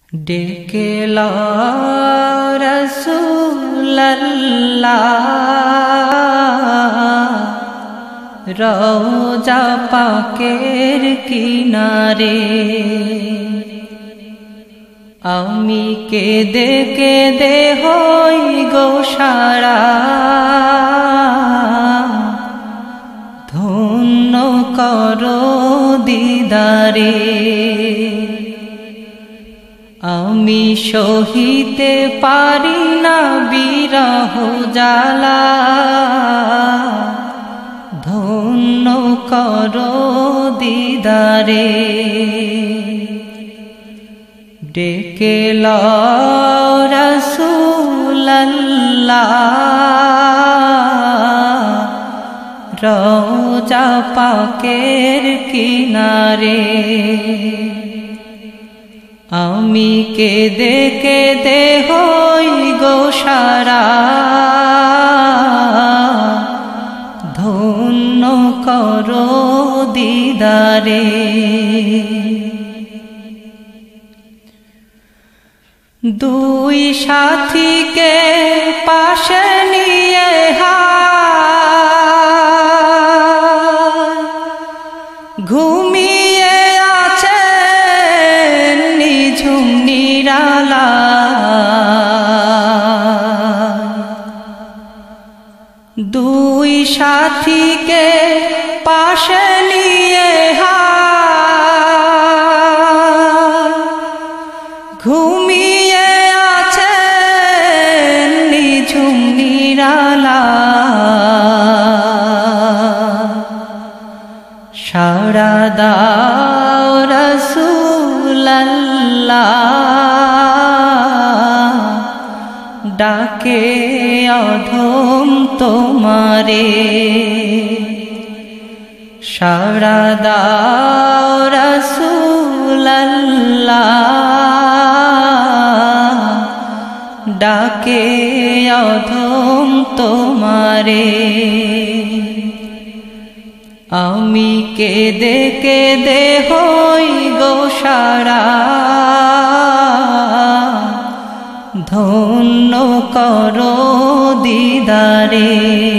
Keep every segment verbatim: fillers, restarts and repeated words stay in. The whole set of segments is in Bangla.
ডেকে লো রাসূলুল্লাহ রওজা পাকের কিনারে। আমি কেঁদে কেঁদে হই গো সারা, ধন্য করো দিদারে। আমি সহিতে পারি না বিরহ জ্বালা, ধন্য করো দিদারে। ডেকে লো রাসূলুল্লাহ রওজা পাকের কিনারে। আমি কেঁদে কেঁদে হই গো সারা, ধন্য করো দিদারে। দুই সাথীকে পাশে নিয়ে ঘুমিয়ে আছেন নিঝুম নিরালায়। দুই সাথীকে পাশে নিয়ে ঘুমিয়ে আছেন নিঝুম নিরালায়। সাড়া দাও রাসূলুল্লাহ ডাকে অধম তোমারে। সাড়া দাও রাসূলুল্লাহ ডাকে অধম তোমারে। আমি কেঁদে কেঁদে হই গো সারা, ধন্য করো দিদারে।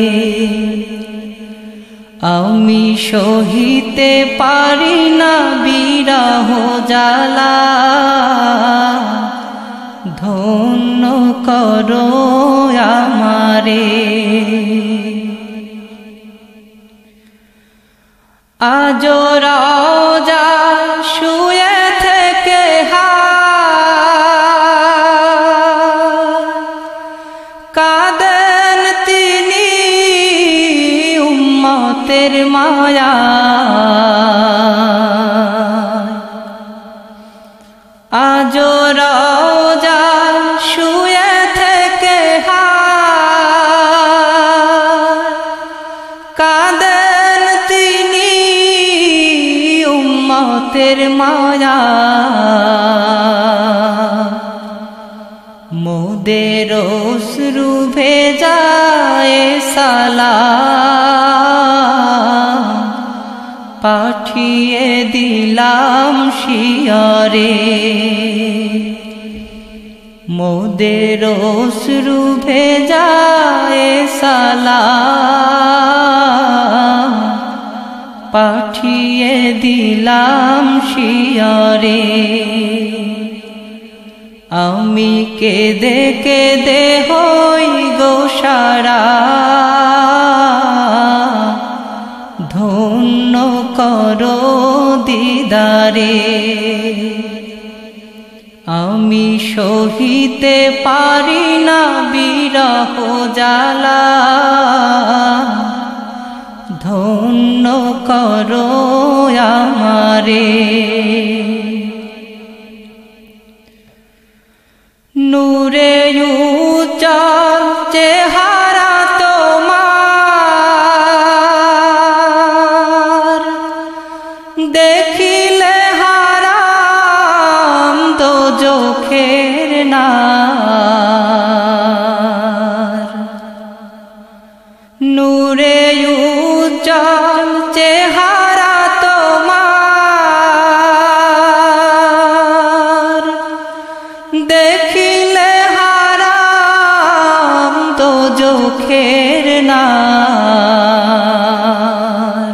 আমি সহিতে পারি না বিরহ জ্বালা, ধন্য করো আমারে। আজ রওজা শুয়ে থেকে কাঁদেন তিনি উম্মতের মায়া। আজ রওজা শুয়ে থেকে কাঁদেন তিনি উম্মতের মায়া। মোদের অশ্রু ভেজায় সালাম পাঠিয়ে দিলাম শিয়রে। মোদের অশ্রু ভেজায় সালাম পাঠিয়ে দিলাম শিয়রে। আমি কেঁদে কেঁদে হই গো সারা, ধন্য করো দিদারে। আমি সহিতে পারি না বিরহ জ্বালা, ধন্য করো আমারে। নূরে উজ্জ্বল চেহারা তোমার, দেখিলে হারাম দোজখের নার। নূরে উজ্জ্বল চেহারা তোমার, দেখিলে হারাম দোজখের নার।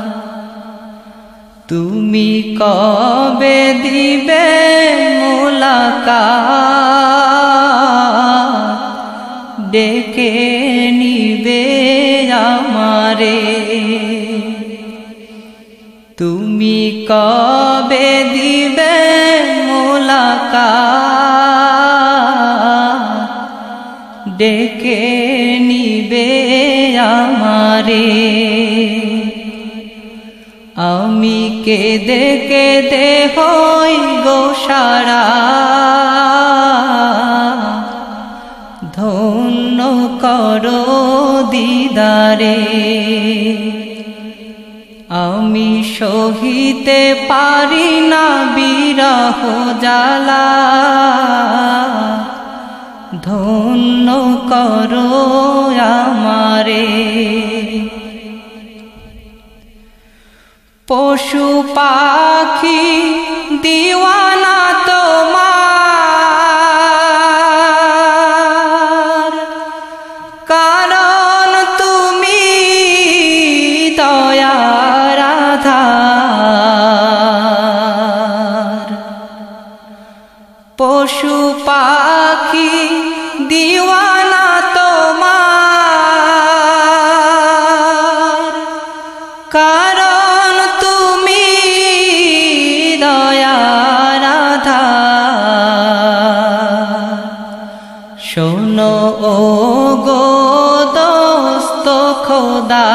তুমি কবে দিবে মুলাকাত, ডেকে নিবে আমারে। তুমি কবে দিবে মুলাকাত, ডেকে নিবে আমারে। আমি কেঁদে কেঁদে হই গো সারা, ধন্য করো দিদারে। আমি সহিতে পারি না বিরহ জ্বালা, ধন্য করো আমারে। পশু পাখি দিওয়ানা তোমার, কারণ তুমি দয়ার আধার। পশু পাখি দিওয়ানা তোমার, কারণ তুমি দয়ার আধার। শোনো ও গো দোস্ত খোদা,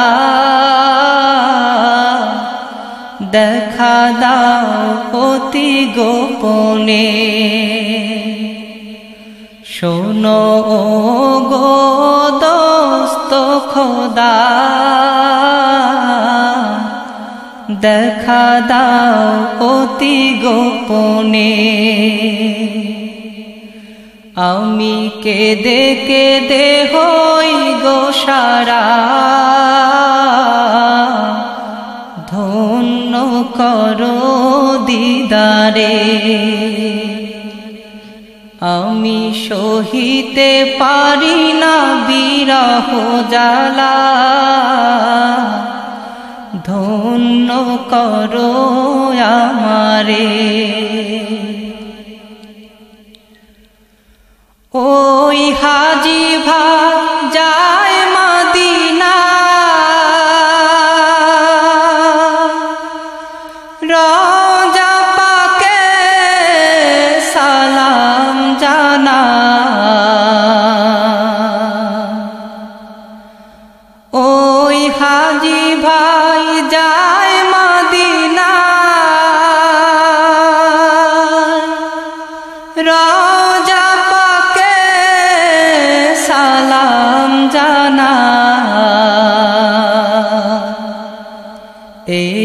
দেখা দাও অতি গোপনে। শোনো ও গো দোস্ত খোদা, দেখা দাও অতি গোপনে। আমি কেঁদে কেঁদে হই গো সারা, ধন্য করো দিদারে। আমি সহিতে পারি না বিরহ জ্বালা, ধন্য করো আমারে। ওই হাজি ভাই যায় মদিনা, রওজা পাকে সালাম জানা। ওই হাজি ভাই যায় মদিনা, রওজা পাকে সালাম জানা। এই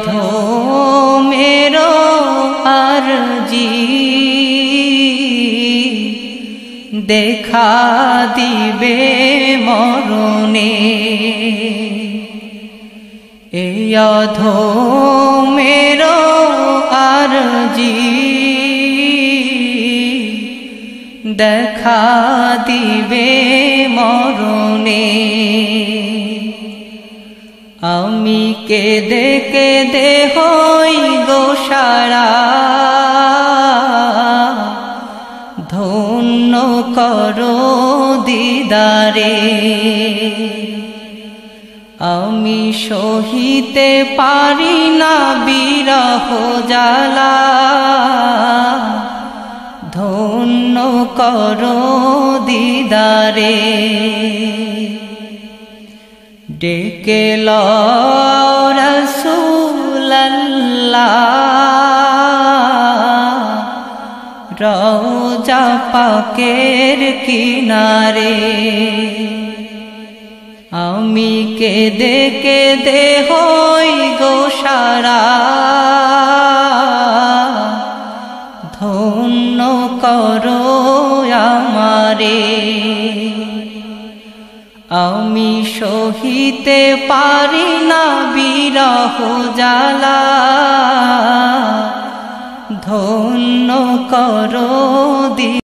অধমেরো আরজি, দেখা দিবে মরণে। এই অধমেরো আরজি, দেখা দিবে মরণে। আমি কেঁদে কেঁদে হই গো সারা, ধন্য করো দিদারে। আমি সহিতে পারি না বিরহ জ্বালা, ধন্য করো দিদারে। ডেকে লও রাসূলুল্লাহ, রওজা পাকের কিনারে। আমি কেঁদে কেঁদে হই গো সারা, ধন্য করো আমারে। আমি সহিতে পারি না বিরহ জ্বালা, ধন্য করো দি